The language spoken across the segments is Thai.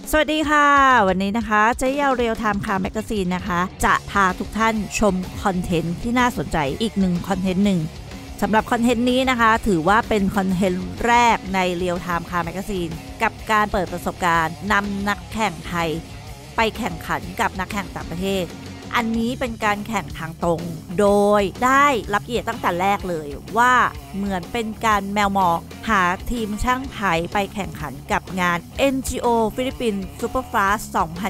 สวัสดีค่ะวันนี้นะคะเจ๊เยาเรียลไทม์คาร์แมกกาซีนนะคะจะพาทุกท่านชมคอนเทนต์ที่น่าสนใจอีกหนึ่งคอนเทนต์หนึ่งสำหรับคอนเทนต์นี้นะคะถือว่าเป็นคอนเทนต์แรกในเรียลไทม์คาร์แมกกาซีนกับการเปิดประสบการณ์นำนักแข่งไทยไปแข่งขันกับนักแข่งต่างประเทศอันนี้เป็นการแข่งทางตรงโดยได้รับเกียรติตั้งแต่แรกเลยว่าเหมือนเป็นการแมวมองหาทีมช่างไทยไปแข่งขันกับงาน NGO ฟิลิปปินส์ซูเปอร์ฟาสต์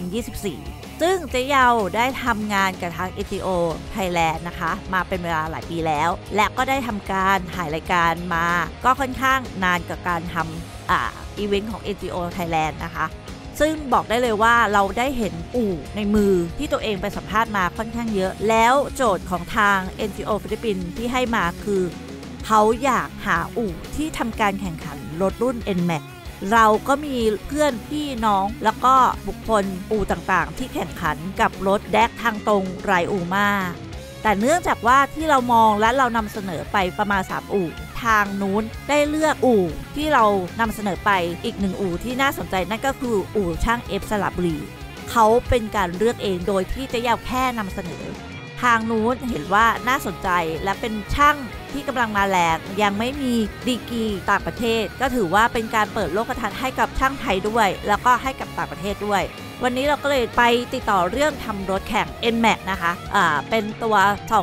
2024 ซึ่งเจ๊เยาได้ทำงานกับทาง NGO Thailand นะคะมาเป็นเวลาหลายปีแล้วและก็ได้ทำการถ่ายรายการมาก็ค่อนข้างนานกับการทำอีเวนต์ของ NGO Thailand นะคะซึ่งบอกได้เลยว่าเราได้เห็นอู่ในมือที่ตัวเองไปสัมภาษณ์มาค่อนข้างเยอะแล้วโจทย์ของทาง NGO ฟิลิปปินส์ที่ให้มาคือเขาอยากหาอู่ที่ทำการแข่งขันรถรุ่น NMAX เราก็มีเพื่อนพี่น้องแล้วก็บุคคลอู่ต่างๆที่แข่งขันกับรถแดกทางตรงหลายอู่มากแต่เนื่องจากว่าที่เรามองและเรานำเสนอไปประมาณ3อู่ทางนู้นได้เลือกอู่ที่เรานำเสนอไปอีก1อู่ที่น่าสนใจนั่นก็คืออู่ช่างเอฟสระบุรีเขาเป็นการเลือกเองโดยที่จะยาวแค่นำเสนอทางนู้นเห็นว่าน่าสนใจและเป็นช่างที่กำลังมาแรงยังไม่มีดีกรีต่างประเทศก็ถือว่าเป็นการเปิดโลกทัศน์ให้กับช่างไทยด้วยแล้วก็ให้กับต่างประเทศด้วยวันนี้เราก็เลยไปติดต่อเรื่องทำรถแข่ง NMAX นะคะเป็นตัว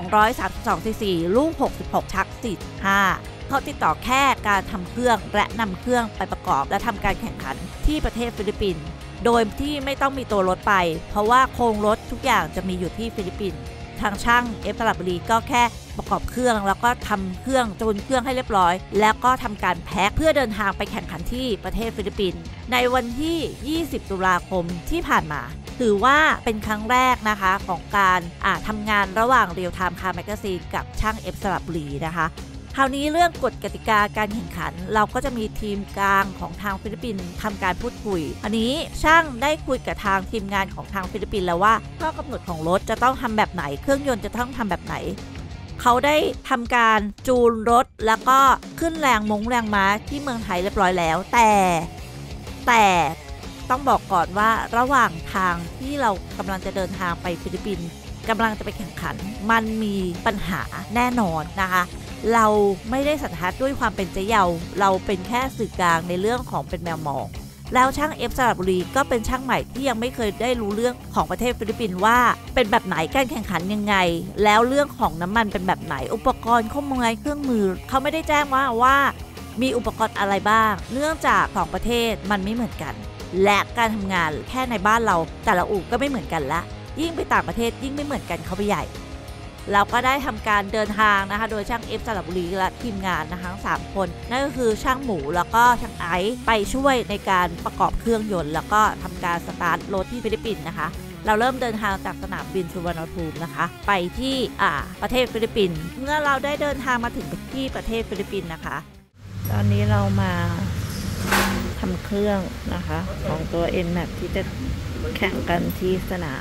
232 cc ลูก66 ชัก 45เขาติดต่อแค่การทำเครื่องและนำเครื่องไปประกอบและทำการแข่งขันที่ประเทศฟิลิปปินส์โดยที่ไม่ต้องมีตัวรถไปเพราะว่าโครงรถทุกอย่างจะมีอยู่ที่ฟิลิปปินส์ทางช่างเอฟสระบุรีก็แค่ประกอบเครื่องแล้วก็ทำเครื่องจูนเครื่องให้เรียบร้อยแล้วก็ทำการแพ็คเพื่อเดินทางไปแข่งขันที่ประเทศฟิลิปปินส์ในวันที่ 20 ตุลาคมที่ผ่านมาถือว่าเป็นครั้งแรกนะคะของการทำงานระหว่างเรียลไทม์คาร์แมกกาซีนกับช่างเอฟสระบุรีนะคะคราวนี้เรื่องกฎกติกาการแข่งขันเราก็จะมีทีมกลางของทางฟิลิปปินส์ทำการพูดคุยอันนี้ช่างได้คุยกับทางทีมงานของทางฟิลิปปินส์แล้วว่าข้อกำหนดของรถจะต้องทำแบบไหนเครื่องยนต์จะต้องทำแบบไหนเขาได้ทำการจูนรถแล้วก็ขึ้นแรงม้าที่เมืองไทยเรียบร้อยแล้วแต่ต้องบอกก่อนว่าระหว่างทางที่เรากำลังจะเดินทางไปฟิลิปปินส์กำลังจะไปแข่งขันมันมีปัญหาแน่นอนนะคะเราไม่ได้สันทัดด้วยความเป็นเจ๊เยาเราเป็นแค่สื่อกลางในเรื่องของเป็นแมวมองแล้วช่างเอฟสระบุรีก็เป็นช่างใหม่ที่ยังไม่เคยได้รู้เรื่องของประเทศฟิลิปปินส์ว่าเป็นแบบไหนการแข่งขันยังไงแล้วเรื่องของน้ำมันเป็นแบบไหนอุปกรณ์ข้อมือเครื่องมือเขาไม่ได้แจ้งว่ามีอุปกรณ์อะไรบ้างเนื่องจากของประเทศมันไม่เหมือนกันและการทำงานแค่ในบ้านเราแต่ละอู่ก็ไม่เหมือนกันละยิ่งไปต่างประเทศยิ่งไม่เหมือนกันเข้าไปใหญ่เราก็ได้ทำการเดินทางนะคะโดยช่างเอฟสระบุรีและทีมงานนะคะทั้ง3คนนั่นก็คือช่างหมูแล้วก็ช่างไอซ์ไปช่วยในการประกอบเครื่องยนต์แล้วก็ทำการสตาร์ทรถที่ฟิลิปปินส์นะคะเราเริ่มเดินทางจากสนามบินสุวรรณภูมินะคะไปที่ประเทศฟิลิปปินส์เมื่อเราได้เดินทางมาถึงที่ประเทศฟิลิปปินส์นะคะตอนนี้เรามาทำเครื่องนะคะของตัว NMAX ที่จะแข่งกันที่สนาม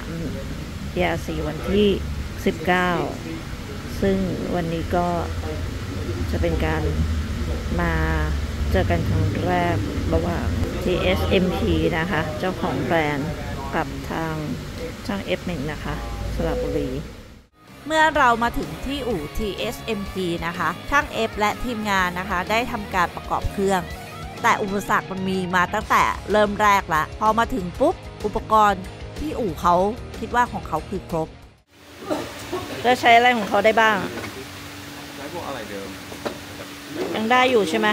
ERC วันที่19ซึ่งวันนี้ก็จะเป็นการมาเจอกันครั้งแรกระหว่าง TSMP นะคะเจ้าของแบรนด์กับทางช่าง F1 นะคะสระบุรีเมื่อเรามาถึงที่อู่ TSMP นะคะช่าง F และทีมงานนะคะได้ทำการประกอบเครื่องแต่อุปสรรคมันมีมาตั้งแต่เริ่มแรกละพอมาถึงปุ๊บอุปกรณ์ที่อู่เขาคิดว่าของเขาคือครบแล้วใช้อะไรของเขาได้บ้างใช้พวกอะไรเดิมยังได้อยู่ใช่ไหม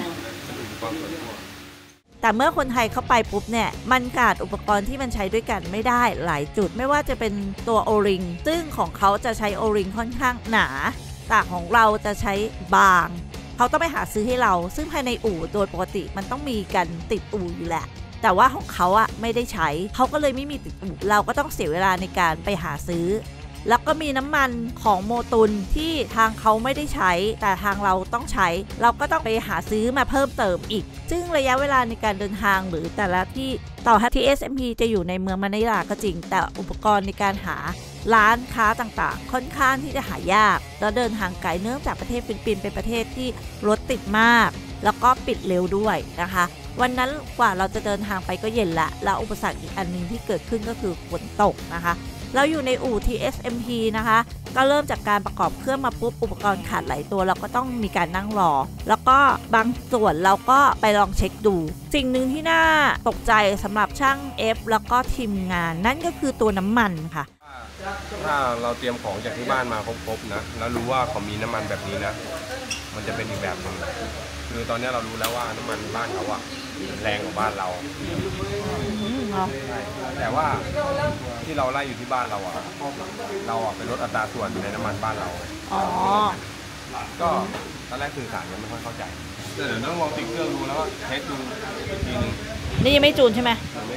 แต่เมื่อคนไทยเข้าไปปุ๊บเนี่ยมันขาดอุปกรณ์ที่มันใช้ด้วยกันไม่ได้หลายจุดไม่ว่าจะเป็นตัวโอริงซึ่งของเขาจะใช้โอริงค่อนข้างหนาแต่ของเราจะใช้บางเขาต้องไปหาซื้อให้เราซึ่งภายในอู่โดยปกติมันต้องมีกันติดอู่อยู่แหละแต่ว่าของเขาไม่ได้ใช้เขาก็เลยไม่มีติดอู่เราก็ต้องเสียเวลาในการไปหาซื้อแล้วก็มีน้ำมันของโมตุนที่ทางเขาไม่ได้ใช้แต่ทางเราต้องใช้เราก็ต้องไปหาซื้อมาเพิ่มเติมอีกซึ่งระยะเวลาในการเดินทางหรือแต่ละที่ต่อให้ TSMP จะอยู่ในเมืองมะนิลาก็จริงแต่อุปกรณ์ในการหาร้านค้าต่างๆค่อนข้างที่จะหายากแล้วเดินทางไกลเนื่องจากประเทศฟิลิปปินส์เป็นประเทศที่รถติดมากแล้วก็ปิดเร็วด้วยนะคะวันนั้นกว่าเราจะเดินทางไปก็เย็นละแล้วอุปสรรคอีกอันนึงที่เกิดขึ้นก็คือฝนตกนะคะเราอยู่ในอู่ TSMP นะคะก็เริ่มจากการประกอบเครื่องมาปุ๊บอุปกรณ์ขาดหลายตัวเราก็ต้องมีการนั่งรอแล้วก็บางส่วนเราก็ไปลองเช็คดูสิ่งหนึ่งที่น่าตกใจสำหรับช่าง F แล้วก็ทีมงานนั่นก็คือตัวน้ำมันค่ะถ้าเราเตรียมของจากที่บ้านมาครบๆนะแล้วรู้ว่าเขามีน้ำมันแบบนี้นะมันจะเป็นอีกแบบนึงคือตอนนี้เรารู้แล้วว่าน้ำมันบ้านเขาอะแรงกว่าบ้านเราแต่ว่าที่เราไล่อยู่ที่บ้านเราอะไปลดอัตราส่วนในน้ำมันบ้านเราก็ตอนแรกสื่อสารยังไม่ค่อยเข้าใจแต่เดี๋ยวต้องลองติดเครื่องดูแล้วก็เทสดูอีกทีนึงนี่ยังไม่จูนใช่ไหม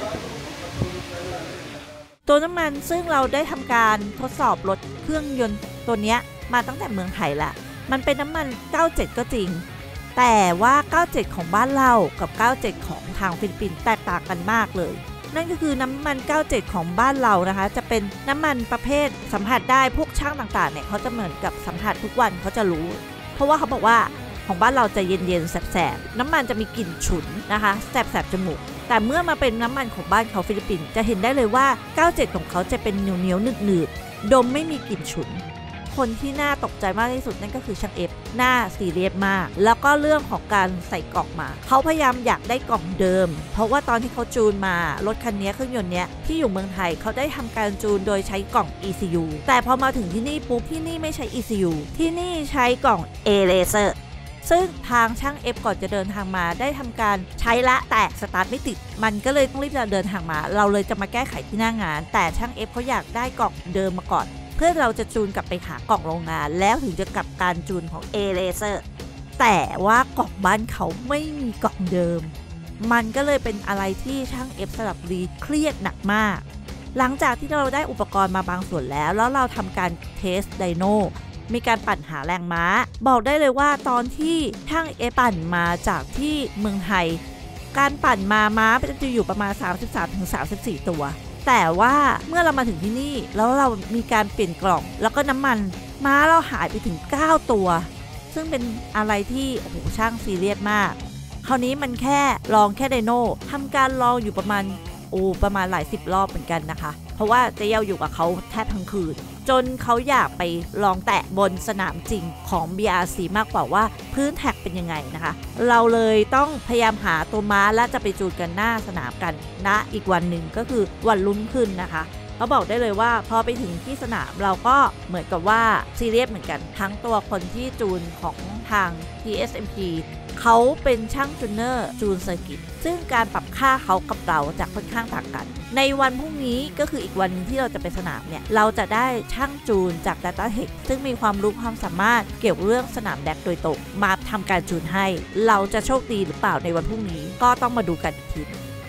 ตัวน้ำมันซึ่งเราได้ทำการทดสอบรถเครื่องยนต์ตัวนี้มาตั้งแต่เมืองไทยละมันเป็นน้ำมัน97ก็จริงแต่ว่า97ของบ้านเรากับ97ของทางฟิลิปปินส์แตกต่างกันมากเลยนั่นก็คือน้ำมัน97ของบ้านเรานะคะจะเป็นน้ำมันประเภทสัมผัสได้พวกช่างต่างๆเนี่ยเขาจะเหมือนกับสัมผัสทุกวันเขาจะรู้เพราะว่าเขาบอกว่าของบ้านเราจะเย็นๆแสบๆน้ำมันจะมีกลิ่นฉุนนะคะแสบๆจมูกแต่เมื่อมาเป็นน้ำมันของบ้านเขาฟิลิปปินส์จะเห็นได้เลยว่า97ของเขาจะเป็นเหนียวๆหนืดๆดมไม่มีกลิ่นฉุนคนที่น่าตกใจมากที่สุดนั่นก็คือช่างเอฟหน้าซีเรียสมากแล้วก็เรื่องของการใส่กล่องมาเขาพยายามอยากได้กล่องเดิมเพราะว่าตอนที่เขาจูนมารถคันนี้เครื่องยนต์เนี้ยที่อยู่เมืองไทยเขาได้ทำการจูนโดยใช้กล่อง ECU แต่พอมาถึงที่นี่ปุ๊บที่นี่ไม่ใช้ ECU ที่นี่ใช้กล่อง A Laser ซึ่งทางช่าง F ก่อนจะเดินทางมาได้ทำการใช้ละแต่สตาร์ทไม่ติดมันก็เลยต้องรีบเดินทางมาเราเลยจะมาแก้ไขที่หน้างานแต่ช่าง F เขาอยากได้กล่องเดิมมาก่อนเพื่อเราจะจูนกลับไปหากล่องโรงงานแล้วถึงจะกลับการจูนของ A Laser แต่ว่ากล่องบ้านเขาไม่มีกล่องเดิมมันก็เลยเป็นอะไรที่ช่าง F สระบุรีเครียดหนักมากหลังจากที่เราได้อุปกรณ์มาบางส่วนแล้วเราทำการเทสไดโนมีการปั่นหาแรงม้าบอกได้เลยว่าตอนที่ช่าง F ปั่นมาจากที่เมืองไทยการปั่นม้าจะอยู่ประมาณ 33-34 ตัวแต่ว่าเมื่อเรามาถึงที่นี่แล้วเรามีการเปลี่ยนกล่องแล้วก็น้ำมันม้าเราหายไปถึง9ตัวซึ่งเป็นอะไรที่โอ้โหช่างซีเรียสมากคราวนี้มันแค่ลองแค่ไดโน่ทำการลองอยู่ประมาณหลาย10 รอบเหมือนกันนะคะเพราะว่าเจ๊เยาอยู่กับเขาแทบทั้งคืนจนเขาอยากไปลองแตะบนสนามจริงของ BRC มากกว่าว่าพื้นแท็กเป็นยังไงนะคะเราเลยต้องพยายามหาตัวม้าและจะไปจูนกันหน้าสนามกันนะอีกวันหนึ่งก็คือวันรุ่งขึ้นนะคะเขาบอกได้เลยว่าพอไปถึงที่สนามเราก็เหมือนกับว่าซีเรียสเหมือนกันทั้งตัวคนที่จูนของทาง TSMP เขาเป็นช่างจูเนอร์จูนเซอร์กิตซึ่งการปรับค่าเขากับเราจะค่อนข้างต่างกันในวันพรุ่งนี้ก็คืออีกวันนึงที่เราจะไปสนามเนี่ยเราจะได้ช่างจูนจาก DataTech ซึ่งมีความรู้ความสามารถเกี่ยวกับเรื่องสนามแดกโดยตรงมาทำการจูนให้เราจะโชคดีหรือเปล่าในวันพรุ่งนี้ก็ต้องมาดูกันอีกที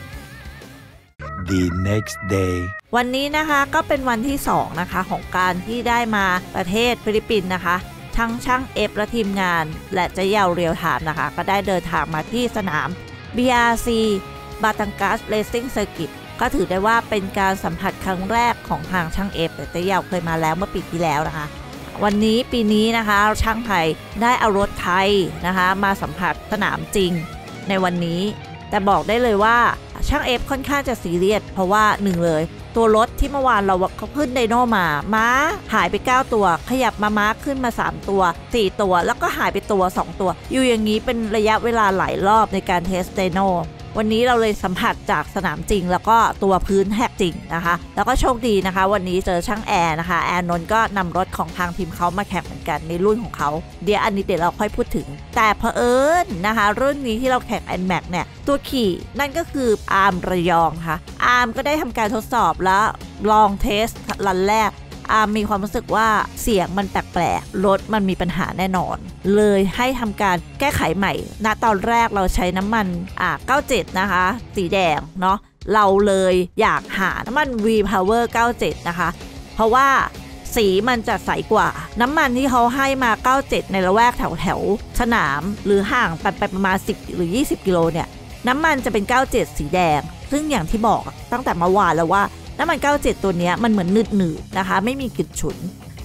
The next day วันนี้นะคะก็เป็นวันที่2นะคะของการที่ได้มาประเทศฟิลิปปินส์นะคะทั้งช่าง F และทีมงานและเจ๊เยาเรียลไทม์นะคะก็ได้เดินทางมาที่สนาม BRC Batangas Racing Circuit ก็ถือได้ว่าเป็นการสัมผัสครั้งแรกของทางช่าง F แต่เจ๊เยาเคยมาแล้วเมื่อปีที่แล้วนะคะวันนี้ปีนี้นะคะช่างไทยได้เอารถไทยนะคะมาสัมผัสสนามจริงในวันนี้แต่บอกได้เลยว่าช่าง F ค่อนข้างจะซีเรียสเพราะว่า1เลยตัวรถที่เมื่อวานเราเขาขึ้นไดโนมาม้าหายไป9ตัวขยับมาม้าขึ้นมา3ตัว4ตัวแล้วก็หายไปตัว2ตัวอยู่อย่างนี้เป็นระยะเวลาหลายรอบในการเทสไดโนวันนี้เราเลยสัมผัสจากสนามจริงแล้วก็ตัวพื้นแหกจริงนะคะแล้วก็โชคดีนะคะวันนี้เจอช่างแอร์นะคะแอร์นนท์ก็นำรถของทางทีมเขามาแข่งเหมือนกันในรุ่นของเขาเดี๋ยวอันนี้เดี๋ยวเราค่อยพูดถึงแต่เผอิญนะคะรุ่นนี้ที่เราแข่ง NMAX เนี่ยตัวขี่นั่นก็คืออาร์มระยองค่ะอาร์มก็ได้ทำการทดสอบแล้วลองเทสรันแรกอาร์มมีความรู้สึกว่าเสียงมันแปลกๆรถมันมีปัญหาแน่นอนเลยให้ทำการแก้ไขใหม่ณตอนแรกเราใช้น้ำมัน97นะคะสีแดงเนาะเราเลยอยากหาน้ำมัน V Power 97นะคะเพราะว่าสีมันจะใสกว่าน้ำมันที่เขาให้มา97ในละแวกแถวสนามหรือห่างไปประมาณ10หรือ20กิโลเนี่ยน้ำมันจะเป็น97สีแดงซึ่งอย่างที่บอกตั้งแต่เมื่อวานแล้วว่าน้ำมัน97ตัวนี้มันเหมือนหนืดๆนะคะไม่มีกลิ่นฉุน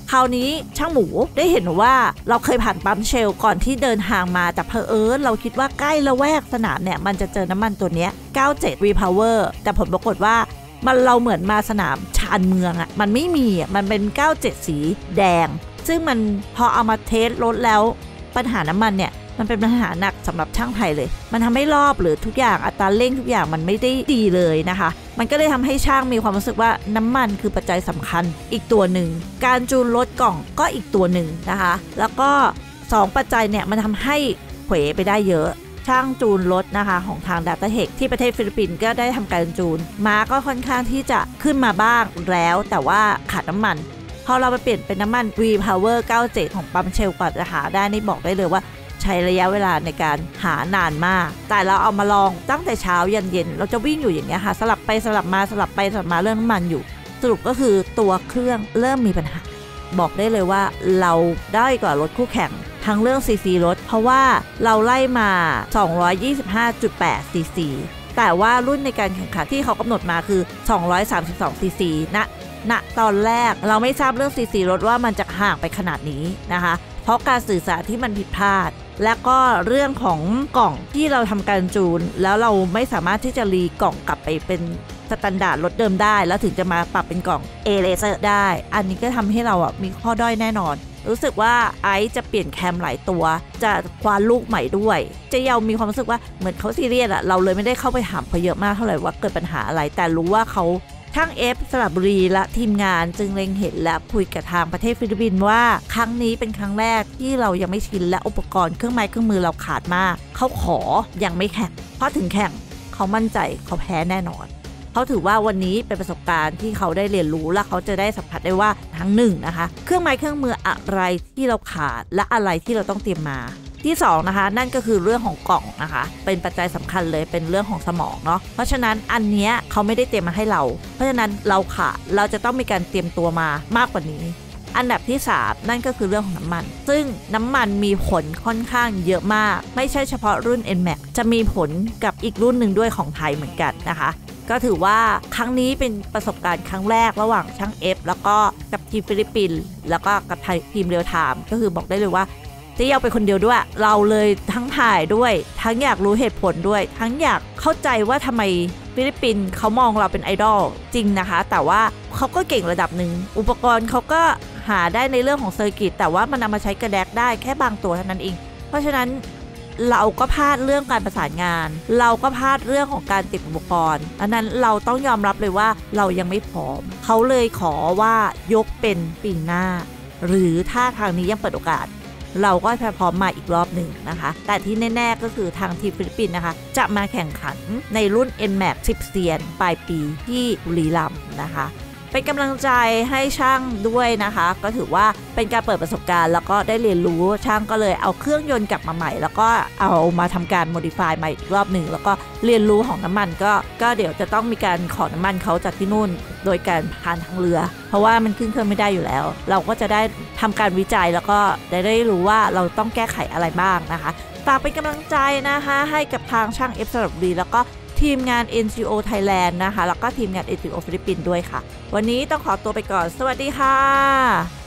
คราวนี้ช่างหมูได้เห็นว่าเราเคยผ่านปั๊มเชลก่อนที่เดินทางมาแต่เผอิญเราคิดว่าใกล้ละแวกสนามเนี่ยมันจะเจอน้ำมันตัวเนี้ย97 Repower แต่ผลปรากฏว่ามันเราเหมือนมาสนามชานเมืองอะมันไม่มีอะมันเป็น97สีแดงซึ่งมันพอเอามาเทสรถแล้วปัญหาน้ำมันเนี่ยมันเป็นปัญหาหนักสำหรับช่างไทยเลยมันทำให้รอบหรือทุกอย่างอัตราเร่งทุกอย่างมันไม่ได้ดีเลยนะคะมันก็เลยทำให้ช่างมีความรู้สึกว่าน้ำมันคือปัจจัยสำคัญอีกตัวหนึ่งการจูนรถกล่องก็อีกตัวหนึ่งนะคะแล้วก็2ปัจจัยเนี่ยมันทำให้เขวไปได้เยอะช่างจูนรถนะคะของทาง DataTech ที่ประเทศฟิลิปปินส์ก็ได้ทำการจูนมาก็ค่อนข้างที่จะขึ้นมาบ้างแล้วแต่ว่าขาดน้ำมันพอเราไปเปลี่ยนเป็นน้ำมัน Repower 97ของปั๊มเชลกว่าจะหาได้นี่บอกได้เลยว่าใช้ระยะเวลาในการหานานมากแต่เราเอามาลองตั้งแต่เช้ายันเย็นเราจะวิ่งอยู่อย่างเงี้ยค่ะสลับไปสลับมาสลับไปสลับมาเรื่องน้ำมันอยู่สรุปก็คือตัวเครื่องเริ่มมีปัญหาบอกได้เลยว่าเราได้กว่ารถคู่แข่งทั้งเรื่องซีซีรถเพราะว่าเราไล่มา 225.8 ซีซีแต่ว่ารุ่นในการแข่งขันที่เขากำหนดมาคือ232 ซีซีณตอนแรกเราไม่ทราบเรื่องซีซีรถว่ามันจะห่างไปขนาดนี้นะคะเพราะการสื่อสารที่มันผิดพลาดและก็เรื่องของกล่องที่เราทำการจูนแล้วเราไม่สามารถที่จะรีกล่องกลับไปเป็นสแตนดาร์ดรถเดิมได้แล้วถึงจะมาปรับเป็นกล่อง A Laser ได้อันนี้ก็ทำให้เรามีข้อด้อยแน่นอนรู้สึกว่าไอซ์จะเปลี่ยนแคมหลายตัวจะคว้าลูกใหม่ด้วยเจเยามีความรู้สึกว่าเหมือนเขาซีเรียสเราเลยไม่ได้เข้าไปถามเขาเยอะมากเท่าไหร่ว่าเกิดปัญหาอะไรแต่รู้ว่าเขาช่างสระบุรีและทีมงานจึงเล็งเห็นและคุยกับทางประเทศฟิลิปปินส์ว่าครั้งนี้เป็นครั้งแรกที่เรายังไม่ชินและอุปกรณ์เครื่องไม้เครื่องมือเราขาดมากเขาขอยังไม่แข่งเพราะถึงแข่งเขามั่นใจเขาแพ้แน่นอนเขาถือว่าวันนี้เป็นประสบการณ์ที่เขาได้เรียนรู้และเขาจะได้สัมผัสได้ว่าทั้งหนึ่งนะคะเครื่องไม้เครื่องมืออะไรที่เราขาดและอะไรที่เราต้องเตรียมมาที่2นะคะนั่นก็คือเรื่องของกล่องนะคะเป็นปัจจัยสำคัญเลยเป็นเรื่องของสมองเนาะเพราะฉะนั้นอันเนี้ยเขาไม่ได้เตรียมมาให้เราเพราะฉะนั้นเราขาดเราจะต้องมีการเตรียมตัวมามากกว่านี้อันดับที่3นั่นก็คือเรื่องของน้ำมันซึ่งน้ำมันมีผลค่อนข้างเยอะมากไม่ใช่เฉพาะรุ่น NMAX จะมีผลกับอีกรุ่นหนึ่งด้วยของไทยเหมือนกันนะคะก็ถือว่าครั้งนี้เป็นประสบการณ์ครั้งแรกระหว่างช่างแล้วก็กับทีมฟิลิปปินส์แล้วก็กับทีมเรียลไทม์ก็คือบอกได้เลยว่าจะเอาไปคนเดียวด้วยเราเลยทั้งถ่ายด้วยทั้งอยากรู้เหตุผลด้วยทั้งอยากเข้าใจว่าทำไมฟิลิปปินส์เขามองเราเป็นไอดอลจริงนะคะแต่ว่าเขาก็เก่งระดับหนึ่งอุปกรณ์เขาก็หาได้ในเรื่องของเซอร์กิตแต่ว่ามันนำมาใช้กระแดกได้แค่บางตัวเท่านั้นเองเพราะฉะนั้นเราก็พลาดเรื่องการประสานงานเราก็พลาดเรื่องของการติดอุปกรณ์อันนั้นเราต้องยอมรับเลยว่าเรายังไม่พร้อมเขาเลยขอว่ายกเป็นปีหน้าหรือถ้าทางนี้ยังเปิดโอกาสเราก็จะพร้อมมาอีกรอบหนึ่งนะคะแต่ที่แน่ๆก็คือทางทีมฟิลิปปินส์นะคะจะมาแข่งขันในรุ่น NMAX 10 เซียนปลายปีที่บุรีรัมย์นะคะเป็นกำลังใจให้ช่างด้วยนะคะก็ถือว่าเป็นการเปิดประสบการณ์แล้วก็ได้เรียนรู้ช่างก็เลยเอาเครื่องยนต์กลับมาใหม่แล้วก็เอามาทำการ modify ใหม่อีกรอบหนึ่งแล้วก็เรียนรู้ของน้ำมันก็เดี๋ยวจะต้องมีการขอน้ำมันเขาจากที่นู่นโดยการผ่านทางเรือเพราะว่ามันขึ้นเครื่องไม่ได้อยู่แล้วเราก็จะได้ทำการวิจัยแล้วก็ได้รู้ว่าเราต้องแก้ไขอะไรบ้างนะคะฝากเป็นกำลังใจนะคะให้กับทางช่างสระบุรีแล้วก็ทีมงาน NGO Thailand นะคะแล้วก็ทีมงาน NGO ฟิลิปปินส์ด้วยค่ะวันนี้ต้องขอตัวไปก่อนสวัสดีค่ะ